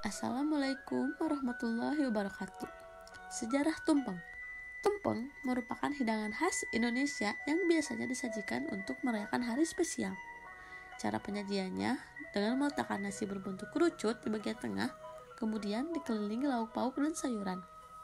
Assalamualaikum warahmatullahi wabarakatuh. Sejarah tumpeng. Tumpeng merupakan hidangan khas Indonesia yang biasanya disajikan untuk merayakan hari spesial. Cara penyajiannya dengan meletakkan nasi berbentuk kerucut di bagian tengah, kemudian dikelilingi lauk pauk dan sayuran.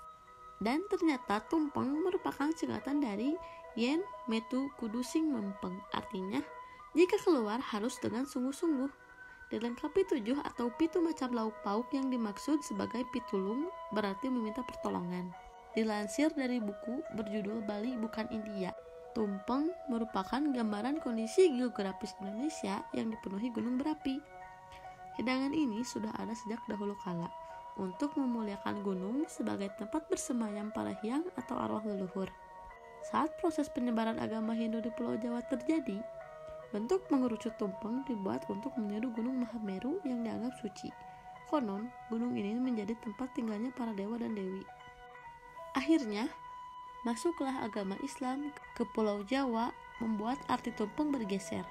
Dan ternyata tumpeng merupakan singkatan dari yen metu kudu sing mempeng, artinya jika keluar harus dengan sungguh-sungguh. Dilengkapi 7 atau pitu macam lauk pauk yang dimaksud sebagai pitulung, berarti meminta pertolongan. Dilansir dari buku berjudul Bali Bukan India, tumpeng merupakan gambaran kondisi geografis Indonesia yang dipenuhi gunung berapi. Hidangan ini sudah ada sejak dahulu kala untuk memuliakan gunung sebagai tempat bersemayam para hyang atau arwah leluhur. Saat proses penyebaran agama Hindu di Pulau Jawa terjadi, bentuk mengerucut tumpeng dibuat untuk meniru Gunung Mahameru yang dianggap suci. Konon, gunung ini menjadi tempat tinggalnya para dewa dan dewi. Akhirnya, masuklah agama Islam ke Pulau Jawa, membuat arti tumpeng bergeser.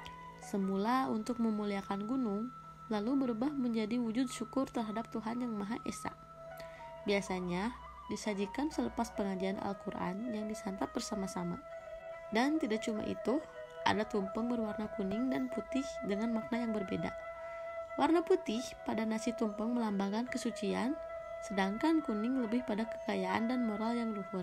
Semula untuk memuliakan gunung, lalu berubah menjadi wujud syukur terhadap Tuhan Yang Maha Esa. Biasanya, disajikan selepas pengajian Al-Quran yang disantap bersama-sama. Dan tidak cuma itu, ada tumpeng berwarna kuning dan putih dengan makna yang berbeda. Warna putih pada nasi tumpeng melambangkan kesucian, sedangkan kuning lebih pada kekayaan dan moral yang luhur.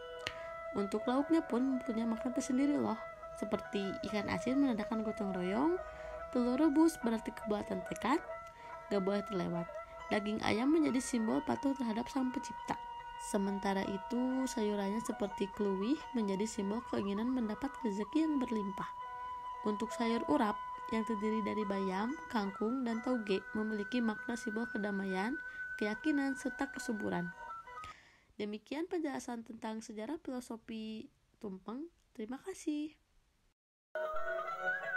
Untuk lauknya pun mempunyai makna tersendiri loh, seperti ikan asin menandakan gotong royong, telur rebus berarti kebuatan tekad, gak boleh terlewat. Daging ayam menjadi simbol patuh terhadap Sang Pencipta. Sementara itu, sayurannya seperti kluwih menjadi simbol keinginan mendapat rezeki yang berlimpah. Untuk sayur urap yang terdiri dari bayam, kangkung, dan tauge memiliki makna simbol kedamaian, keyakinan, serta kesuburan. Demikian penjelasan tentang sejarah filosofi tumpeng. Terima kasih.